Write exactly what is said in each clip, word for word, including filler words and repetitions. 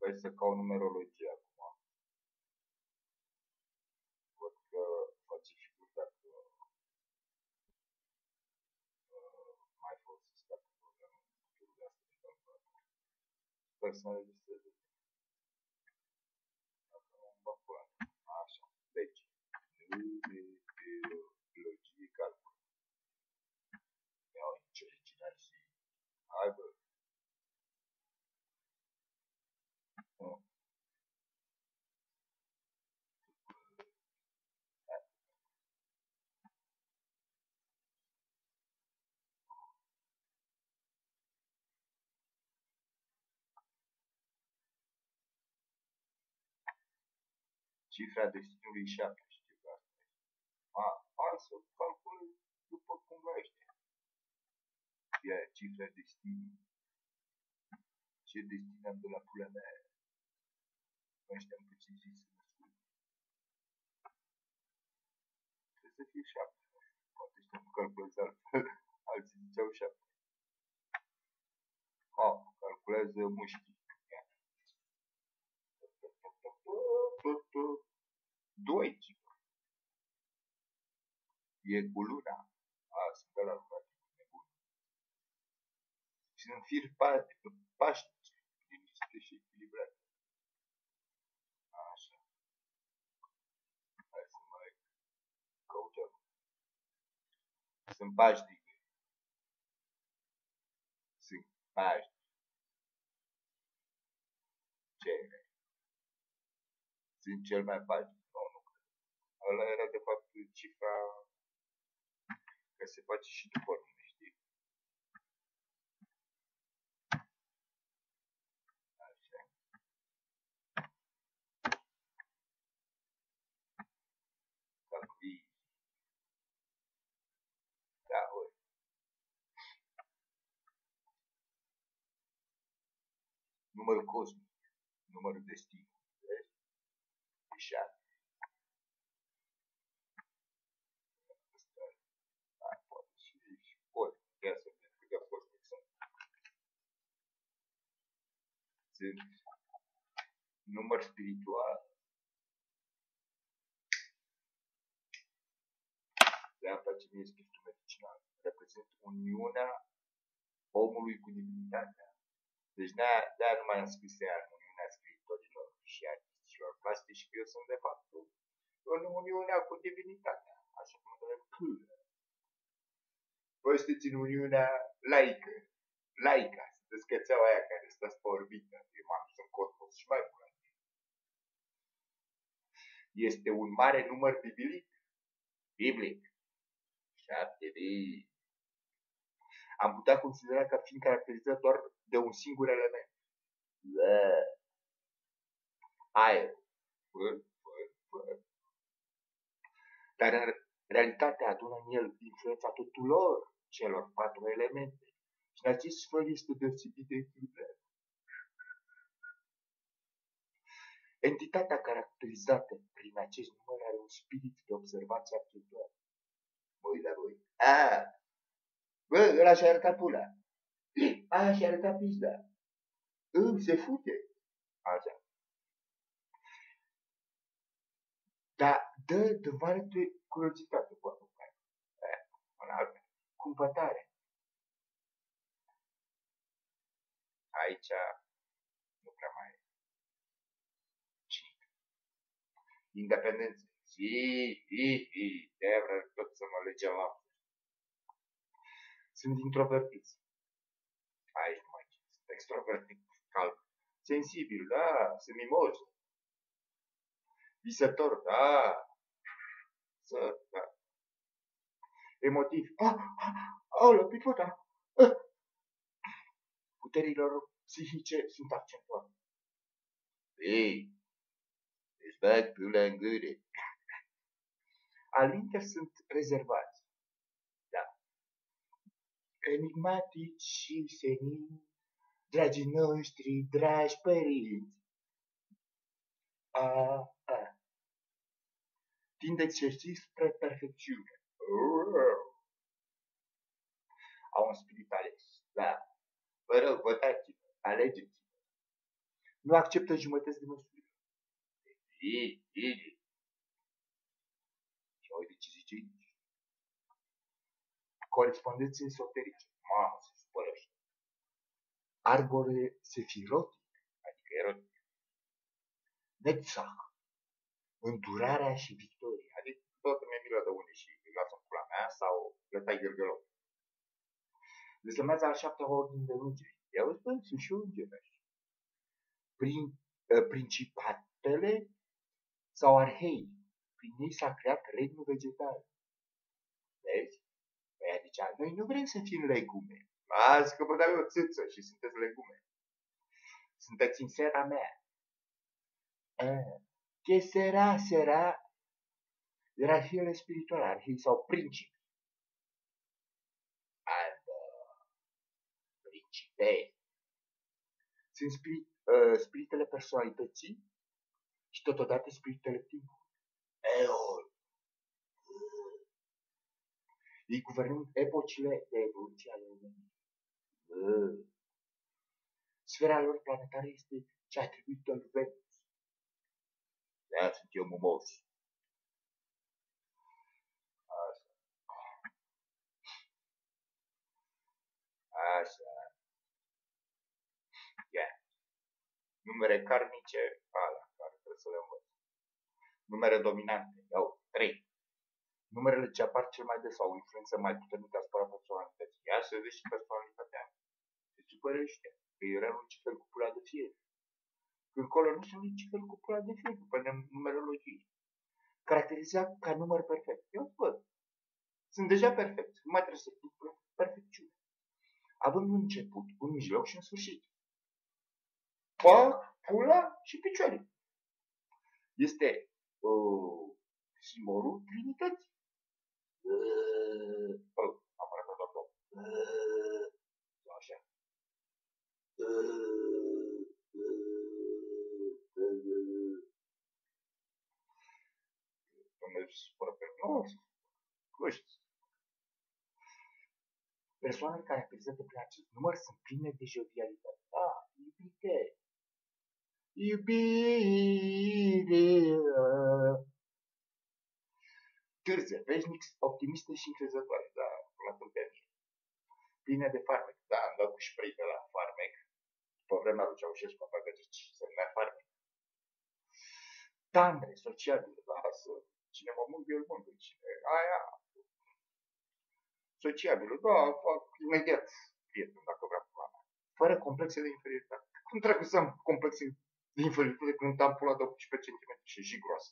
Hai să caut numerologie acum. Văd că face figuri dacă uh, mai folosesc dacă programul de asta de calculator. Sper să mă registreze. Dacă nu îmi bag pula. Așa. Deci, numerologie calcul. Iau nici original și... Hai bă. Nu. Cifra destinului șapte, știu că asta e. A, hai să calculez după cum vrește. Ia cifra destinului. Ce destinam de la pula mea? Nu știam că ce zi să mă spun. Trebuie să fie șapte. Poate știam că calculez altfel. Alții ziceau șapte. A, calculează mușchii. Doi, cifra. E cu luna. A, sunt de la luna. Și sunt fir pașnice, liniște și echilibrate. Așa. Hai să mai căutăm. Sunt pașnice. Sunt pașnice. Ce e? Sunt cel mai pașnic. Nu, nu cred. Ăla era de fapt cifra că se face și după nume, știi? Așa. Calculi. Da, ori. Numărul cosmic. Numărul destinului. Vezi? E șapte. Da, poate și ori. Ia să vedem cât de cosmic sunt. Sunt număr spiritual. De-aia face mie spiritul medicinal. Reprezintă uniunea omului cu divinitatea. Deci de-aia nu mai am scris ea în uniunea scriitorilor și artistilor plastici, că eu sunt de fapt în uniunea cu divinitatea. Așa cum mă dă pâlă. Voi sunteți în uniunea laică. Laica. Sunteți cățeaua aia care stați pe orbită. Eu m-am dus în cosmos și mai mult. Este un mare număr biblic. Biblic. Șapte de... Am putea considera ca fiind caracterizat doar de un singur element. Aer. Făr, făr, făr. Dar în realitate adună în el influența tuturor celor patru elemente. Și în acest fel este deosebit de echilibrat. Entitatea caracterizată prin acest număr are un spirit de observație activatoare. Mă uit la voi. A, bă, ăla și-a arătat pula. A, și-a arătat pizda. Îmi se fute. Așa. Dar dă dovadă de curiozitate, poate. În altă. Cumpătare. Aici nu prea mai e. Cine? Independență. Si, hi, hi. De-aia vreau tot să mă legea la Sunt introvertiți. Aici nu mai e. Sunt extrovertit. Calm. Sensibil, da. Sunt mimos. Visător, da. Să, da. Emotiv. Ah, ah, aoleu, pipota. Ah. Puterilor psihice sunt accentuate. Ei, îți bag pula în gură. Alminter sunt rezervați. Da. Enigmatici și senini, dragii noștri, dragi părinți. A, a. Tind excesiv spre perfecțiune. Au un spirit ales. Da. Vă rog, votați-vă, alegeți-vă. Nu acceptă jumătăți de măsuri. Ei, ei. Și uite ce zice aici. Corespondențe esoterice. Mamă, se supără așa. Arbore sefirotic, adică erotic. Netzach. Îndurarea și victoria. Adică tot mi-e milă de unii și îi lasă în pula mea sau le tai gârgălot. Desemnează al șaptea ordine de îngeri. Ia uite, bă, sunt și eu îngeri așa. Prin, uh, principatele sau arhei. Prin ei s-a creat regnul vegetal. Vezi? Păi adică, noi nu vrem să fim legume. Azi că vă dau eu țâță și sunteți legume. Sunteți în sera mea. Ah, ce sera, sera, era fiele spirituale, arhei sau principi. And, uh, principe. Sunt spirit, uh, spiritele personalității și totodată spiritele timpului. Eol. Ei guvernând epocile de evoluție ale omenirii. Uh. Sfera lor planetară este cea atribuită lui Venus. De-aia sunt eu mumos. Așa. Așa. Yeah. Numere karmice, alea, care trebuie să le învăț. Numere dominante, iau, trei. Numerele ce apar cel mai des sau o influență mai puternică asupra personalității. Ia să vezi și personalitatea. Se supărăște că era un cifel cu pula de fier. Când acolo nu sunt nici fel cu pula de fier, după numerologie. Caracterizat ca număr perfect. Eu văd. Sunt deja perfect. Nu mai trebuie să duc perfecțiune. Având un început, un mijloc și un sfârșit. Pac, pula și picioare. Este uh, simbolul Trinității. Uh, oh, am arătat doar două. Uh, așa. Uh, uh, uh, Domnule, supără pe noi. Cuști. Persoanele care reprezintă prin acest număr sunt pline de jovialitate. Da, iubite. Iubire. Târze, veșnic, optimiste și încrezătoare. Da, la tâmpenie. Pline de farmec. Da, am dat cu spray de la farmec. După vremea lui Ceaușescu am băgat aici să numea farmec. Tandre, sociabile, lasă. Cine mă mângâie, îl mângâie. Cine, aia. Sociabilă, da, fac imediat prieten dacă vreau pula mea. Fără complexe de inferioritate. Cum trebuie să am complexe de inferioritate când am pula de optsprezece centimetri și și groasă?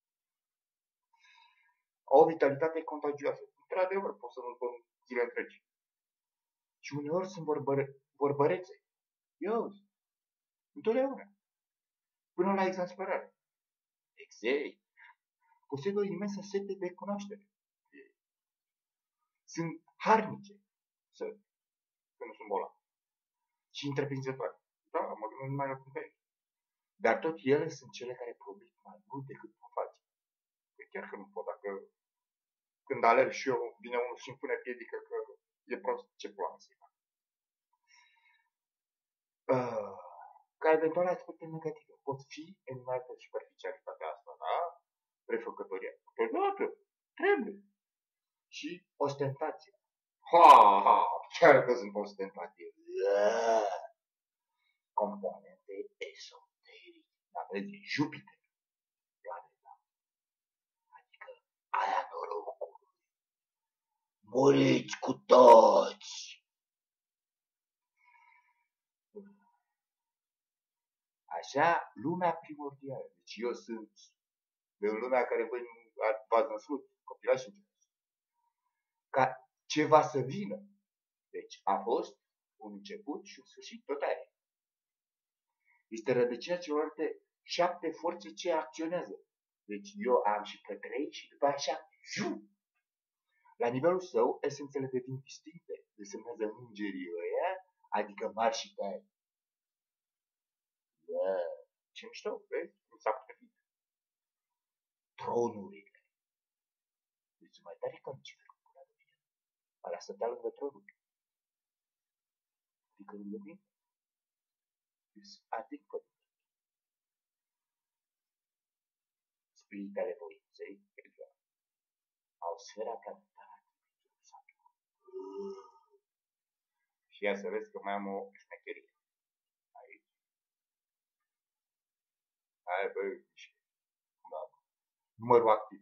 Au o vitalitate contagioasă. Într-adevăr, pot să nu dorm zile întregi. Și uneori sunt vorbăre, vorbărețe. Eu, întotdeauna. Până la exasperare. Exact. Posed o imensă sete de cunoaștere. Sunt harnice, să, că nu sunt bolnavi. Și întreprinzătoare. Da, mă gândesc numai la cumperi. Dar tot ele sunt cele care promit mai mult decât pot face. Păi chiar că nu pot, dacă când alerg și eu, vine unul și îmi pune piedică că e prost, ce plan să-i fac. Uh, ca eventuale aspecte negative pot fi eliminate superficialitatea asta, da? Prefăcătoria. Totodată, trebuie. Și ostentația. Ha, ha, chiar că sunt ostentație. Componente esoterice. Dar vezi, Jupiter, planeta. Adică aia norocului. Muriți cu toți! Așa, lumea primordială. Deci eu sunt în lumea care voi v-ați născut, copilași și ca ceva să vină. Deci a fost un început și un sfârșit tot aia. Este rădăcina celorlalte șapte forțe ce acționează. Deci eu am și pe trei și după așa, ziu! La nivelul său, esențele devin distincte, desemnează îngerii ăia, adică mari și tari. Yeah. Ce mișto, vezi? Cum s-a potrivit. Tronurile. Deci mai tare ca Lucifer cu pula de mine. Alea stătea lângă tronuri. Adică lângă mine. Deci, adică spiritele voinței, exact, au sfera planetară a Saturn. Și ia să vezi că mai am o șmecherie aici. Hai, băi, mișcă. Da. Numărul activ.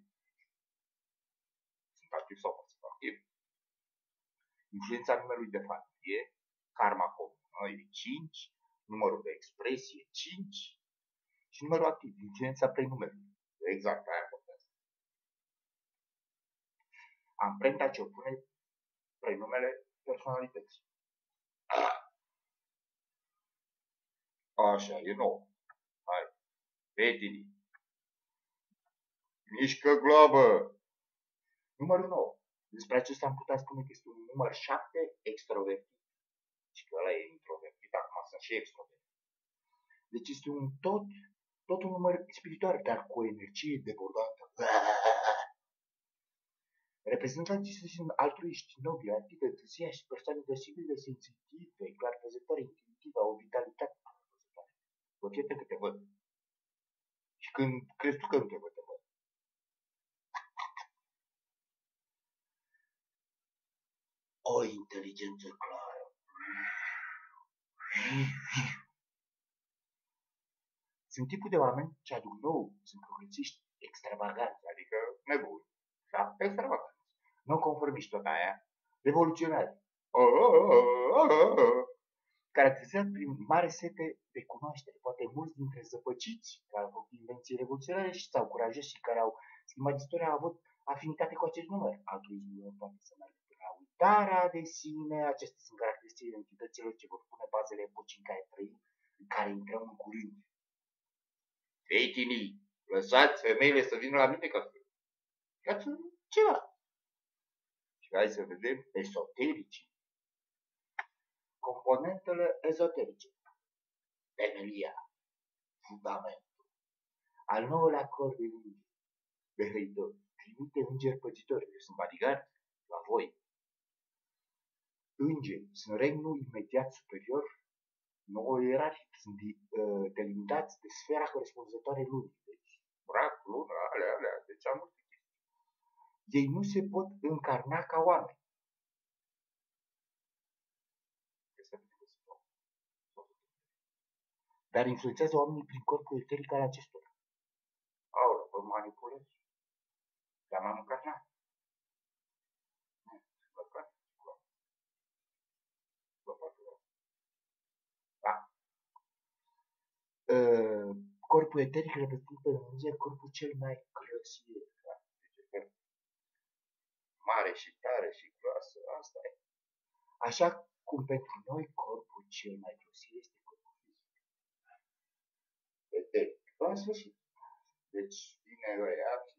Sunt activ sau nu sunt activ? Influența numelui de familie, karma comună e cinci, numărul de expresie cinci și numărul activ, influența prenumelui. Exact, aia contează. Amprenta ce opune prenumele personalității. Așa, e nou. Hai. Petini. Mișcă globă. Numărul nouă. Despre acesta am putea spune că este un număr șapte extrovertit. Și că ăla e introvertit, acum sunt și extrovertit. Deci este un tot, tot un număr spiritual, dar cu o energie debordantă. Reprezentanții sunt altruiști, nobili, activi, entuziaști, persoane deosebite, sensitive, clar văzătoare, intuitive, au o vitalitate văzătoare. Vă fiecare că te văd. Și când crezi tu că nu te văd, te văd. O inteligență clară. Sunt tipul de oameni ce aduc nou, sunt progresiști extravaganți, adică nebuni. Da, extravaganți. Non-conformiști tot aia, revoluționari. Caracterizat prin mare sete de cunoaștere. Poate mulți dintre zăpăciți care au făcut invenții revoluționare și s-au curajat și care au schimbat istoria au avut afinitate cu acest număr. Altruismul poate să meargă până la uitarea de sine. Acestea sunt caracteristicile entităților ce vor pune bazele epocii în care trăim, în care intrăm în curând. Ei, tinii, lăsați femeile să vină la mine ca să facă ceva. Și hai să vedem esoterici. Componentele ezoterice. Temelia, fundamentul. Al nouălea acord de înger, behăitor, trimite îngeri păzitori, deci sunt bodyguard la voi. Îngeri sunt regnul imediat superior, nouă ierarhic, sunt uh, delimitați de sfera corespunzătoare lunii. Deci, brac, lună, alea, alea, deci am multe chestii. Ei nu se pot încarna ca oameni. Dar influențează oamenii prin corpul eteric al acestora. Aolă, vă manipulez. Dar m-am încarnat. Da. Uh, corpul eteric reprezintă în înger corpul cel mai grăsier. Da? Mare și tare și groasă, asta e. Așa cum pentru noi corpul cel mai grăsier este corpul fizic. Eteric. La sfârșit. Deci, vine ăia